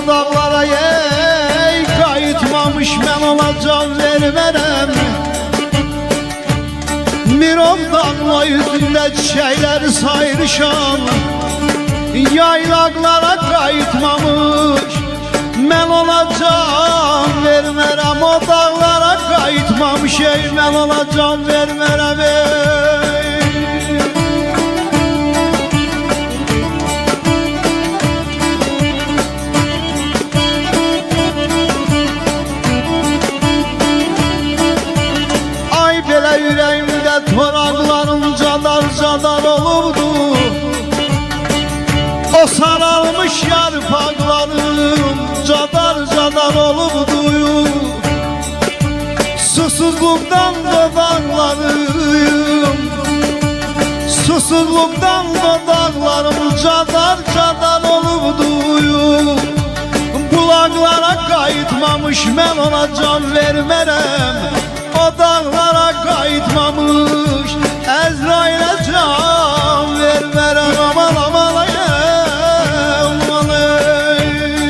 O dağlara ey qayıtmamış mən ona can vermərəm. Mirov dağla yüzündə çiçəkləri sayırışam. Yaylaqlara qayıtmamış mən ona can vermərəm. O dağlara qayıtmamış ey mən ona can vermərəm ey. Ay belə ürəyimdə toraqlarım cadar-cadar olubdu. O saralmış yarpaqlarım cadar-cadar olubdu. Susuzluqdan dodaqlarım, susuzluqdan dodaqlarım cadar-cadar olubdu. Bulaqlara qayıtmamış mən ona can vermərəm. O dağlara qayıtmamış Əzrailə can vermərəm. Aman aman ay aman ey.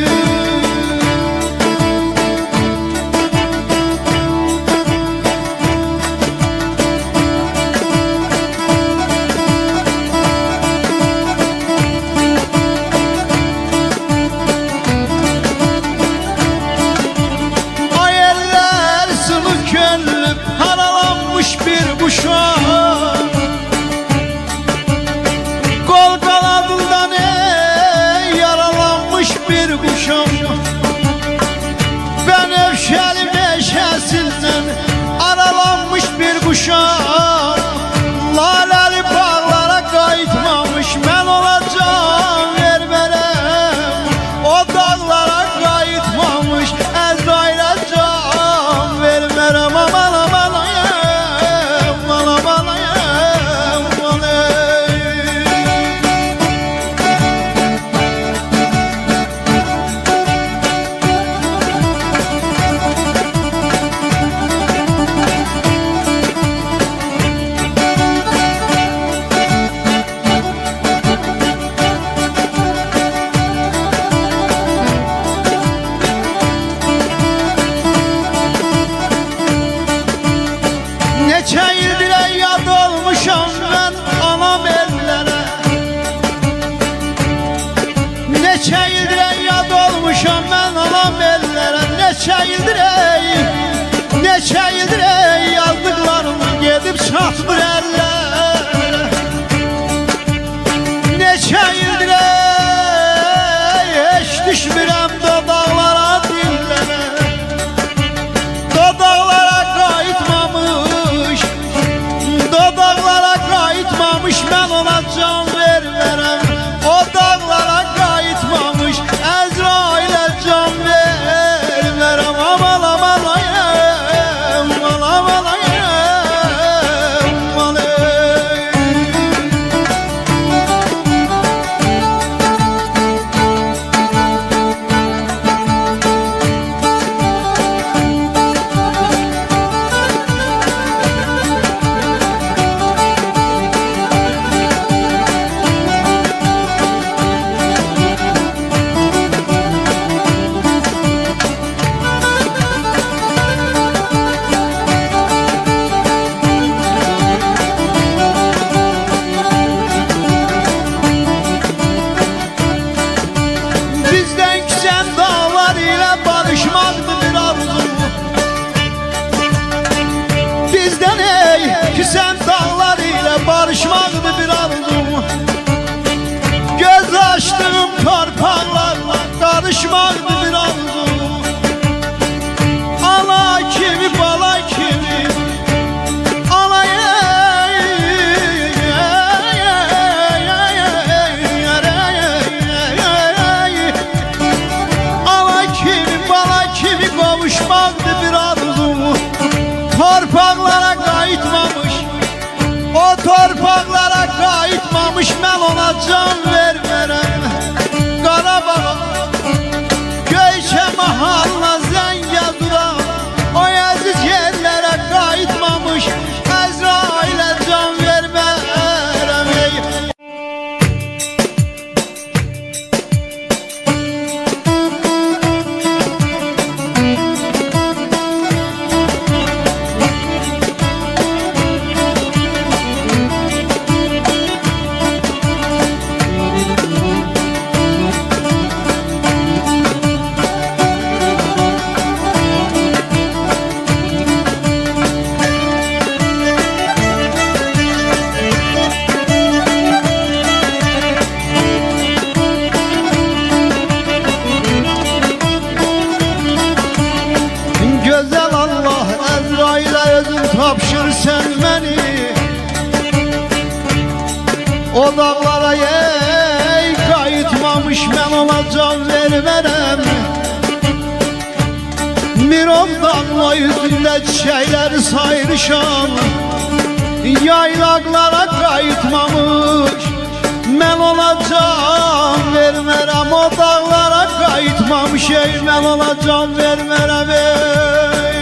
Ay eller sulu könlüm haralanmış bir kuşam. Kol kanadından ey yaralanmış bir kuşam. Ben Övşeli meşesinden aralanmış bir kuşam. Laleli bağlara qayıtmamış mən ona can vermərəm. O dağlara qayıtmamış Əzrailə can vermərəm. Aman aman ay aman aman ay aman ey. Neçə ildirə yad olmuşam mən anam ellərə. Neçə ildirə yad olmuşam mən anam ellərə. Neçə ildirə yazdıqlarım gedib çatmır əllərə. Neçə ildirə heç düşmürəm dodaqlara dillərə. Dodaqlara qayıtmamış, dodaqlara qayıtmamış mən ona can vermərəm. O dağlara qayıtmamış Əzrailə can vermərəm. Aman aman ay aman aman ay aman ey. Bizdən küsən dağlar ilə barışmaqdır bir arzum. Bizdən ey küsən dağlar ilə barışmaqdır bir arzum. Göz açdığım torpaqlarla qarışmaqdır bir arzum. Ana kimi bala kimi ana ey. Qovuşmaqdır bir arzum. Torpaqlara qayıtmamış, o torpaqlara qayıtmamış mən ona can vermərəm. Qarabağ Göyçə mahalına Zəngəzura o əziz yerlərə qayıtmamış Əzrailə can vermərəm ey. O dağlara ey qayıtmamış mən ona can vermərəm. Mirovdan o yüzündə çiçəkləri sayırışam. Yaylaqlara qayıtmamış mən ona can vermərəm. O dağlara qayıtmamış ey mən ona can vermərəm ey.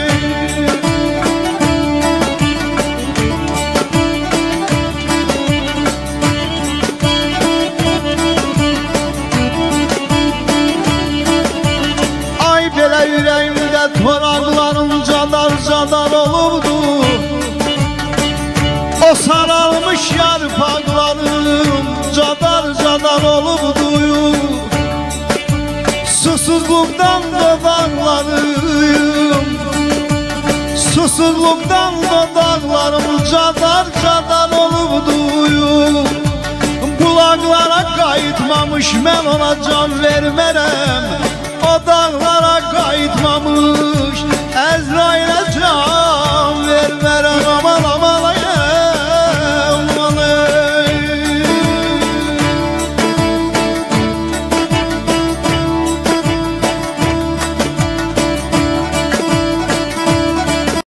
Ay belə ürəyimdə toraqlarım cadar-cadar olubdu. O saralmış yarpaqlarım cadar-cadar olubdu. Susuzluqdan dodaqlarım, susuzluqdan dodaqlarım cadar-cadar olubdu. Bulaqlara qayıtmamış mən ona can vermərəm. O dağlara qayıtmamış